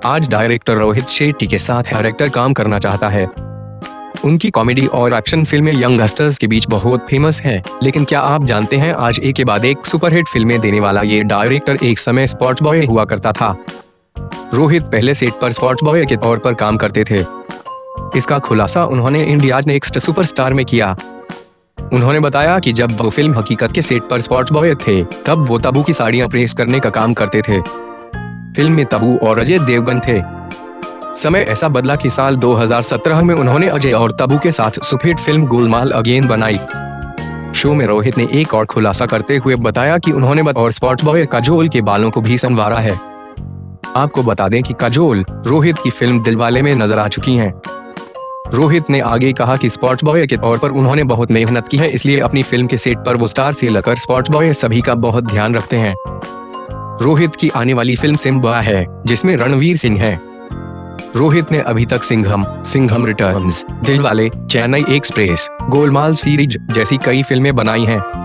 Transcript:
आज डायरेक्टर रोहित शेट्टी के साथ हर एक्टर काम करना चाहता है। उनकी कॉमेडी और एक्शन फिल्में यंगस्टर्स के बीच बहुत फेमस हैं। लेकिन क्या आप जानते हैं, आज एक के बाद एक सुपरहिट फिल्में देने वाला ये डायरेक्टर एक समय स्पॉट बॉय हुआ करता था। रोहित पहले सेट पर स्पॉट बॉय के तौर पर काम करते थे। इसका खुलासा उन्होंने इंडियाज नेक्स्ट सुपरस्टार में किया। उन्होंने बताया कि जब वो फिल्म हकीकत के सेट पर स्पॉट बॉय थे, तब वो तब्बू की साड़ियां प्रेस करने का काम करते थे। फिल्म में तब्बू और अजय देवगन थे। समय ऐसा बदला कि साल 2017 में उन्होंने अजय और तब्बू के साथ सुपरहिट फिल्म गोलमाल अगेन बनाई। शो में रोहित ने एक और खुलासा करते हुए बताया कि उन्होंने और स्पॉट बॉय काजोल के बालों को भी संवारा है। आपको बता दें कि काजोल रोहित की फिल्म दिलवाले में नजर आ चुकी हैं। रोहित ने आगे कहा कि स्पॉट बॉय के तौर पर उन्होंने बहुत मेहनत की है, इसलिए अपनी फिल्म के सेट पर वो स्टार से लेकर स्पॉट बॉय सभी का बहुत ध्यान रखते हैं। रोहित की आने वाली फिल्म सिम्बा है, जिसमें रणवीर सिंह है। रोहित ने अभी तक Singham returns, Dilwale, Chennai express, Golmaal series जैसी कई फिल्में बनाई हैं।